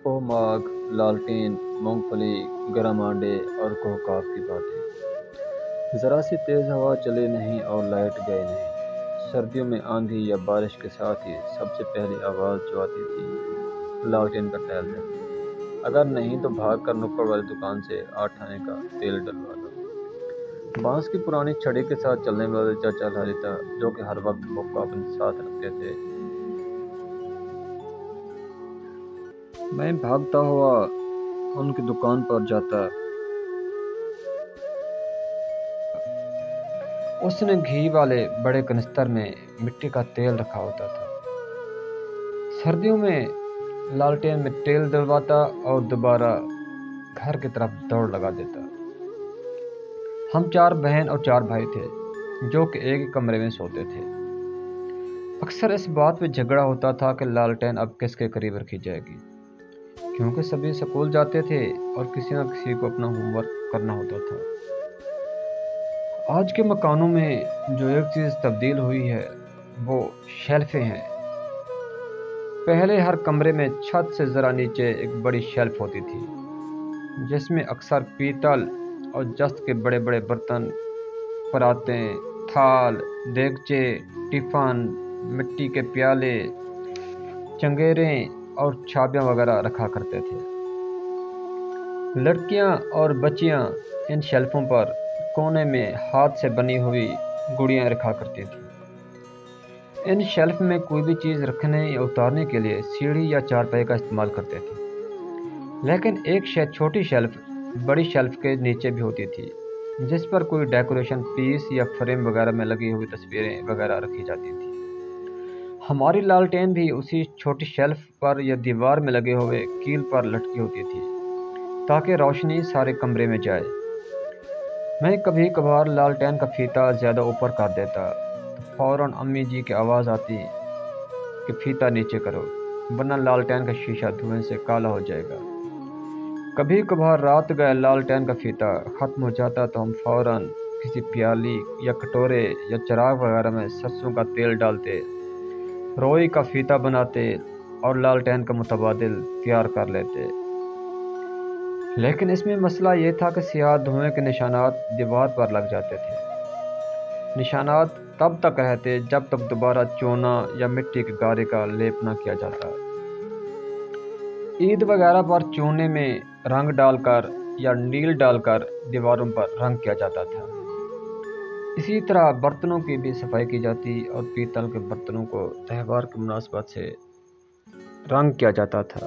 पोमाग, लालटेन, मूंगफली, गरम आंडे और कोहकाफ की बातें। ज़रा सी तेज़ हवा चली नहीं और लाइट गई नहीं। सर्दियों में आंधी या बारिश के साथ ही सबसे पहली आवाज़ जो आती थी, लालटेन का टहल देना। अगर नहीं तो भाग कर नुक्कड़ वाली दुकान से आठ आने का तेल डलवा लो। बांस की पुरानी छड़ी के साथ चलने वाले चाचा ललिता, जो कि हर वक्त हुक्का अपने साथ रखते थे। मैं भागता हुआ उनकी दुकान पर जाता। उसने घी वाले बड़े कनिस्तर में मिट्टी का तेल रखा होता था। सर्दियों में लालटेन में तेल डलवाता और दोबारा घर की तरफ दौड़ लगा देता। हम 4 बहन और 4 भाई थे, जो कि एक ही कमरे में सोते थे। अक्सर इस बात पे झगड़ा होता था कि लालटेन अब किसके करीब रखी जाएगी, क्योंकि सभी स्कूल जाते थे और किसी न किसी को अपना होमवर्क करना होता था। आज के मकानों में जो एक चीज़ तब्दील हुई है वो शेल्फें हैं। पहले हर कमरे में छत से ज़रा नीचे एक बड़ी शेल्फ होती थी, जिसमें अक्सर पीतल और जस्त के बड़े बड़े बर्तन, परातें, थाल, देगचे, टिफ़न, मिट्टी के प्याले, चंगेरें और छाबियाँ वगैरह रखा करते थे। लड़कियाँ और बच्चियाँ इन शेल्फों पर कोने में हाथ से बनी हुई गुड़ियाँ रखा करती थीं। इन शेल्फ में कोई भी चीज़ रखने या उतारने के लिए सीढ़ी या चारपाई का इस्तेमाल करते थे। लेकिन एक छोटी शेल्फ बड़ी शेल्फ के नीचे भी होती थी, जिस पर कोई डेकोरेशन पीस या फ्रेम वगैरह में लगी हुई तस्वीरें वगैरह रखी जाती थी। हमारी लालटेन भी उसी छोटी शेल्फ पर या दीवार में लगे हुए कील पर लटकी होती थी, ताकि रोशनी सारे कमरे में जाए। मैं कभी कभार लालटेन का फीता ज़्यादा ऊपर कर देता तो फ़ौरन अम्मी जी की आवाज़ आती कि फीता नीचे करो, वरना लालटेन का शीशा धुएं से काला हो जाएगा। कभी कभार रात गए लालटेन का फीता ख़त्म हो जाता तो हम फ़ौरन किसी प्याली या कटोरे या चिराग वगैरह में सरसों का तेल डालते, रोई का फीता बनाते और लालटेन का मुतबादिल तैयार कर लेते। लेकिन इसमें मसला ये था कि सियाह धुएं के निशानात दीवार पर लग जाते थे। निशानात तब तक रहते जब तक दोबारा चूना या मिट्टी के गारे का लेप न किया जाता। ईद वगैरह पर चूने में रंग डालकर या नील डालकर दीवारों पर रंग किया जाता था। इसी तरह बर्तनों की भी सफाई की जाती और पीतल के बर्तनों को त्यौहार की मुनासबत से रंग किया जाता था।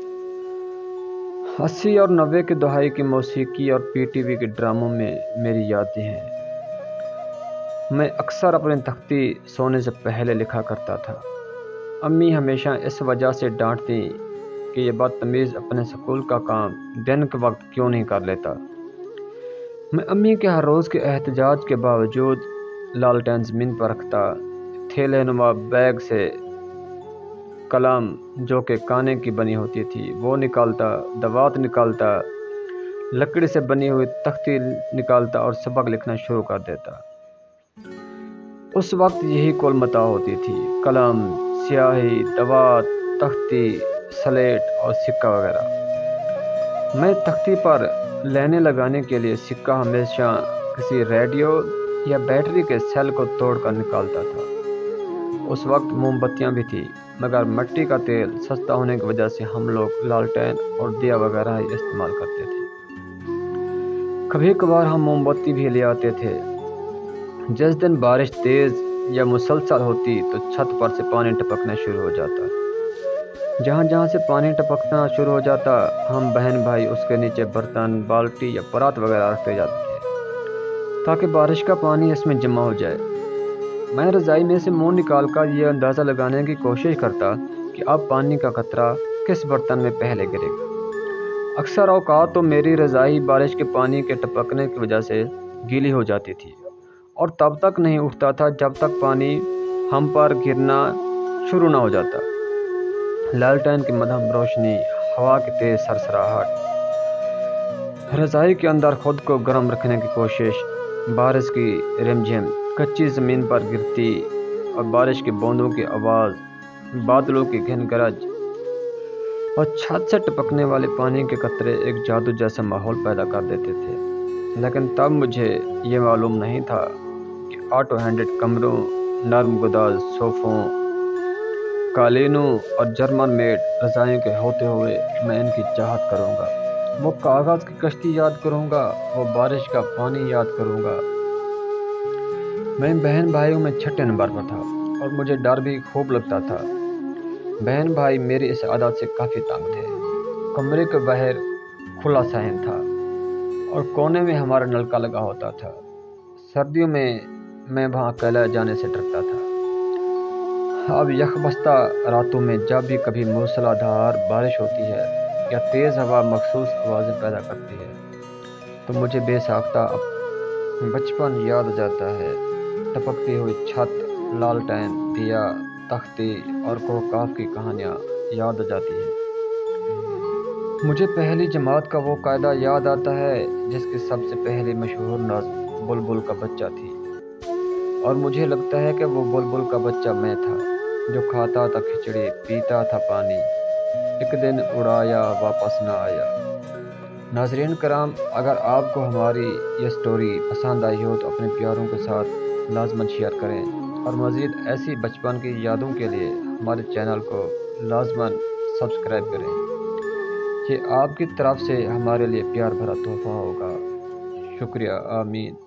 80 और 90 के दहाई की मौसीकी और पीटीवी के ड्रामों में मेरी यादें हैं। मैं अक्सर अपने तख्ती सोने से पहले लिखा करता था। अम्मी हमेशा इस वजह से डांटती कि ये बदतमीज़ अपने स्कूल का काम दिन के वक्त क्यों नहीं कर लेता। मैं अम्मी के हर रोज़ के एहतजाज के बावजूद लालटेन ज़मीन पर रखता, थैले नुमा बैग से कलम जो कि काने की बनी होती थी वो निकालता, दवात निकालता, लकड़ी से बनी हुई तख्ती निकालता और सबक लिखना शुरू कर देता। उस वक्त यही कुल मता होती थी, कलम, स्याही, दवात, तख्ती, स्लेट और सिक्का वगैरह। मैं तख्ती पर लेने लगाने के लिए सिक्का हमेशा किसी रेडियो या बैटरी के सेल को तोड़कर निकालता था। उस वक्त मोमबत्तियां भी थी, मगर मिट्टी का तेल सस्ता होने की वजह से हम लोग लालटेन और दिया वगैरह ही इस्तेमाल करते थे। कभी कभार हम मोमबत्ती भी ले आते थे। जिस दिन बारिश तेज़ या मुसलसल होती तो छत पर से पानी टपकना शुरू हो जाता। जहाँ जहाँ से पानी टपकना शुरू हो जाता, हम बहन भाई उसके नीचे बर्तन, बाल्टी या परात वगैरह रखते जाते थे, ताकि बारिश का पानी इसमें जमा हो जाए। मैं रज़ाई में से मुंह निकालकर यह अंदाज़ा लगाने की कोशिश करता कि अब पानी का कतरा किस बर्तन में पहले गिरेगा। अक्सर औकात तो मेरी रज़ाई बारिश के पानी के टपकने की वजह से गीली हो जाती थी और तब तक नहीं उठता था जब तक पानी हम पर गिरना शुरू ना हो जाता। लालटेन की मध्यम रोशनी, हवा की तेज सरसराहट, रज़ाई के अंदर खुद को गर्म रखने की कोशिश, बारिश की रिमझिम कच्ची ज़मीन पर गिरती और बारिश की बूंदों की आवाज़, बादलों की घिन गरज, और छत से टपकने वाले पानी के कतरे एक जादू जैसा माहौल पैदा कर देते थे। लेकिन तब मुझे ये मालूम नहीं था कि ऑटो हैंडेड कमरों, नर्म गुदाज सोफ़ों, कालीनों और जर्मन मेड रज़ाइयों के होते हुए मैं इनकी चाहत करूँगा। वो कागज़ की कश्ती याद करूँगा, वो बारिश का पानी याद करूँगा। मैं बहन भाइयों में छठे नंबर पर था और मुझे डर भी खूब लगता था। बहन भाई मेरी इस आदत से काफ़ी तंग थे। कमरे के बाहर खुला सहन था और कोने में हमारा नलका लगा होता था। सर्दियों में मैं वहाँ अकेला जाने से डरता था। अब यकबस्ता रातों में जब भी कभी मूसलाधार बारिश होती है या तेज़ हवा मखसूस आवाज़ें पैदा करती है, तो मुझे बेसाख्ता बचपन याद आ जाता है। टपकती हुई छत, लालटेन, दिया, तख्ती और कोहकाफ की कहानियाँ याद आ जाती है। मुझे पहली जमात का वो कायदा याद आता है जिसकी सबसे पहली मशहूर नज़्म बुलबुल का बच्चा थी, और मुझे लगता है कि वो बुलबुल का बच्चा मैं था, जो खाता था खिचड़ी, पीता था पानी, एक दिन उड़ाया वापस ना आया। नाज़रीन कराम, अगर आपको हमारी ये स्टोरी पसंद आई हो तो अपने प्यारों के साथ लाजमन शेयर करें, और मज़ीद ऐसी बचपन की यादों के लिए हमारे चैनल को लाजमन सब्सक्राइब करें। ये आपकी तरफ से हमारे लिए प्यार भरा तोहफ़ा होगा। शुक्रिया। आमीन।